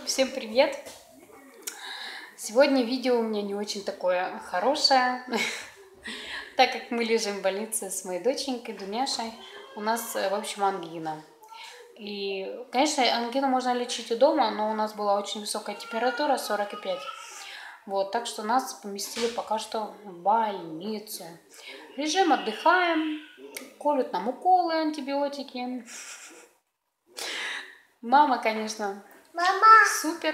Всем привет! Сегодня видео у меня не очень такое хорошее, так как мы лежим в больнице с моей доченькой Дуняшей, у нас, в общем, ангина. И, конечно, ангину можно лечить и дома, но у нас была очень высокая температура, 45. Вот, так что нас поместили пока что в больницу. Лежим, отдыхаем, колют нам уколы, антибиотики. Мама, конечно, супер.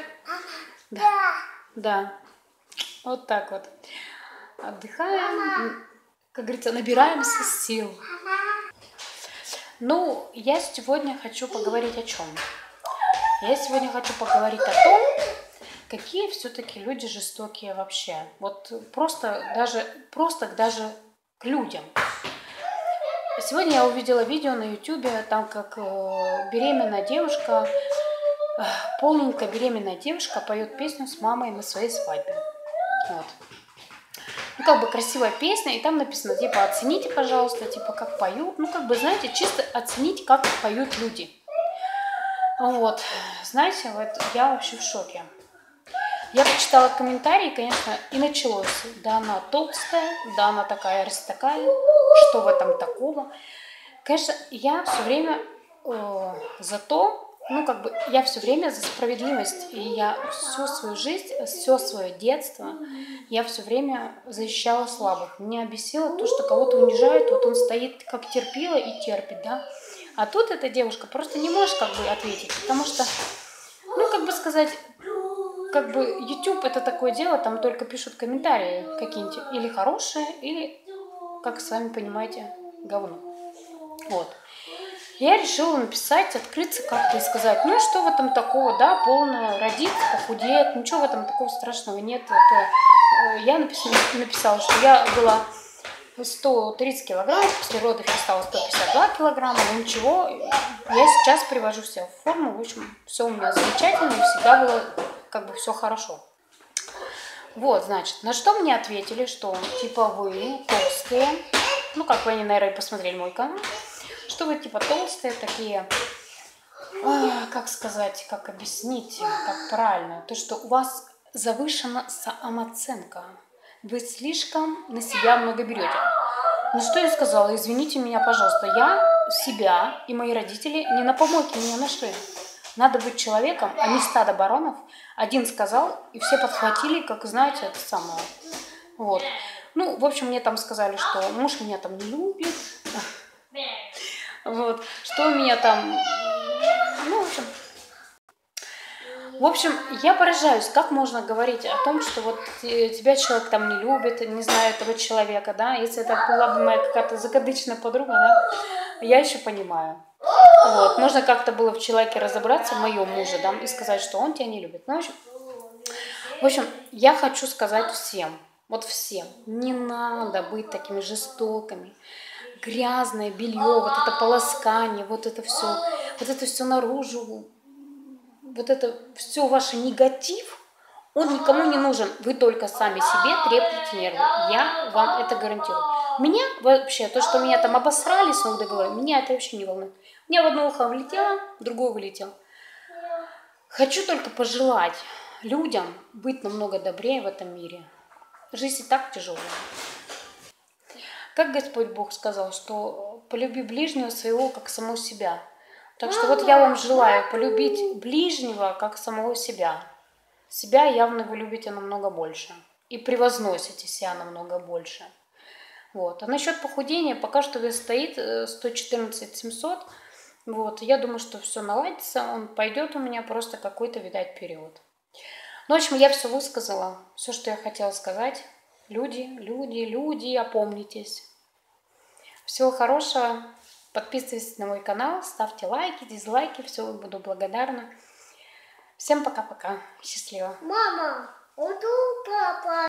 Да, вот так вот. Отдыхаем, как говорится, набираемся сил. Ну, я сегодня хочу поговорить о чем? Я сегодня хочу поговорить о том, какие все-таки люди жестокие вообще. Вот просто даже к людям. Сегодня я увидела видео на YouTube, там как беременная девушка, полненькая беременная девушка поет песню с мамой на своей свадьбе. Вот. Ну, как бы красивая песня, и там написано, типа, оцените, пожалуйста, типа, как поют. Ну, как бы, знаете, чисто оценить, как поют люди. Вот. Знаете, вот я вообще в шоке. Я почитала комментарии, конечно, и началось. Да она толстая, да она такая, раз такая, что в этом такого. Конечно, я все время за то, ну, как бы, я все время за справедливость, и я всю свою жизнь, все свое детство, я все время защищала слабых. Меня бесило то, что кого-то унижают, вот он стоит как терпила и терпит, да. А тут эта девушка просто не может, как бы, ответить, потому что, ну, как бы сказать, как бы, YouTube это такое дело, там только пишут комментарии какие-нибудь, или хорошие, или, как сами понимаете, говно. Вот. Я решила написать, открыться как-то и сказать, ну что в этом такого, да, полная, родится, похудеет, ничего в этом такого страшного нет. Это, я написала, что я была 130 килограмм, после родов я стала 152 килограмма, но ничего, я сейчас привожу себя в форму, в общем, все у меня замечательно, и всегда было как бы все хорошо. Вот, значит, на что мне ответили, что типа вы толстые, ну как вы, они, наверное, посмотрели мой канал, что вы типа толстые такие, как сказать, как объяснить, как правильно, то, что у вас завышена самооценка, вы слишком на себя много берете. Ну что я сказала, извините меня, пожалуйста, я себя и мои родители не на помойке меня нашли. Надо быть человеком, а не стадо баранов. Один сказал, и все подхватили, как знаете, это самое. Вот. Ну, в общем, мне там сказали, что муж меня там не любит. Вот, что у меня там, ну, в общем, я поражаюсь, как можно говорить о том, что вот тебя человек там не любит, не знаю этого человека, да, если это была бы моя какая-то закадычная подруга, да, я еще понимаю. Вот, можно как-то было в человеке разобраться, в моем муже, да, и сказать, что он тебя не любит. Ну, в общем, я хочу сказать всем, вот всем, не надо быть такими жестокими. Грязное белье, вот это полоскание, вот это все наружу, вот это все ваш негатив, он никому не нужен. Вы только сами себе треплете нервы. Я вам это гарантирую. Меня вообще, то, что меня там обосрали с ног до головы, меня это вообще не волнует. У меня в одно ухо влетело, в другое вылетело. Хочу только пожелать людям быть намного добрее в этом мире. Жизнь и так тяжелая. Как Господь Бог сказал, что полюби ближнего своего, как самого себя. Так что вот я вам желаю полюбить ближнего, как самого себя. Себя явно вы любите намного больше. И превозносите себя намного больше. Вот. А насчет похудения, пока что вес стоит 114 700. Вот. Я думаю, что все наладится. Он пойдет у меня просто какой-то, видать, период. Ну, в общем, я все высказала. Все, что я хотела сказать. Люди, опомнитесь. Всего хорошего. Подписывайтесь на мой канал, ставьте лайки, дизлайки. Все, буду благодарна. Всем пока-пока. Счастливо. Мама, папа.